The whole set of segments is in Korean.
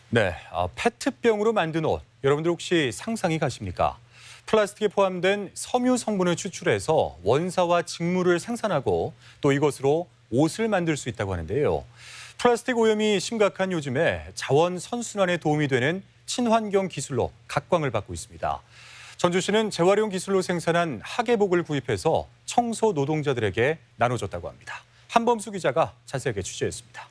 네, 페트병으로 만든 옷, 여러분들 혹시 상상이 가십니까? 플라스틱에 포함된 섬유 성분을 추출해서 원사와 직물을 생산하고 또 이것으로 옷을 만들 수 있다고 하는데요. 플라스틱 오염이 심각한 요즘에 자원 선순환에 도움이 되는 친환경 기술로 각광을 받고 있습니다. 전주시는 재활용 기술로 생산한 하계복을 구입해서 청소 노동자들에게 나눠줬다고 합니다. 한범수 기자가 자세하게 취재했습니다.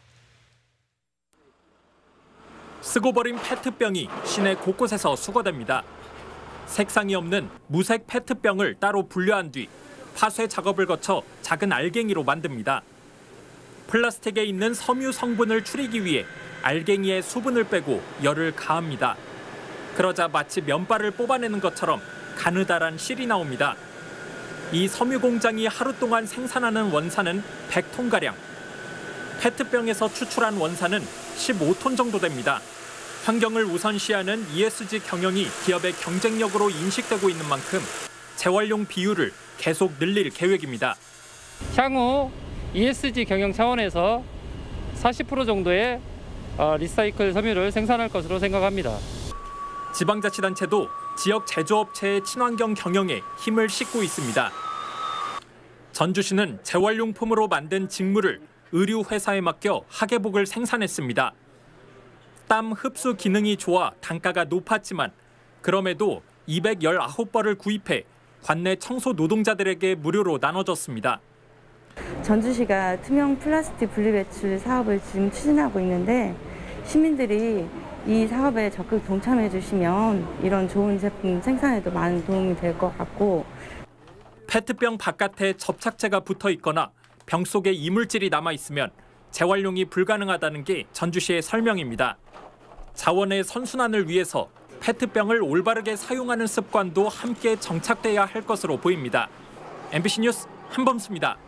쓰고 버린 페트병이 시내 곳곳에서 수거됩니다. 색상이 없는 무색 페트병을 따로 분류한 뒤 파쇄 작업을 거쳐 작은 알갱이로 만듭니다. 플라스틱에 있는 섬유 성분을 추리기 위해 알갱이의 수분을 빼고 열을 가합니다. 그러자 마치 면발을 뽑아내는 것처럼 가느다란 실이 나옵니다. 이 섬유 공장이 하루 동안 생산하는 원사는 100톤가량. 페트병에서 추출한 원사는 15톤 정도 됩니다. 환경을 우선시하는 ESG 경영이 기업의 경쟁력으로 인식되고 있는 만큼 재활용 비율을 계속 늘릴 계획입니다. 향후 ESG 경영 차원에서 40% 정도의 리사이클 섬유를 생산할 것으로 생각합니다. 지방자치단체도 지역 제조업체의 친환경 경영에 힘을 싣고 있습니다. 전주시는 재활용품으로 만든 직물을 의류회사에 맡겨 하계복을 생산했습니다. 땀 흡수 기능이 좋아 단가가 높았지만 그럼에도 219벌을 구입해 관내 청소 노동자들에게 무료로 나눠줬습니다. 전주시가 투명 플라스틱 분리배출 사업을 지금 추진하고 있는데 시민들이 이 사업에 적극 동참해 주시면 이런 좋은 제품 생산에도 많은 도움이 될 것 같고 페트병 바깥에 접착제가 붙어 있거나 병 속에 이물질이 남아 있으면 재활용이 불가능하다는 게 전주시의 설명입니다. 자원의 선순환을 위해서 페트병을 올바르게 사용하는 습관도 함께 정착돼야 할 것으로 보입니다. MBC 뉴스 한범수입니다.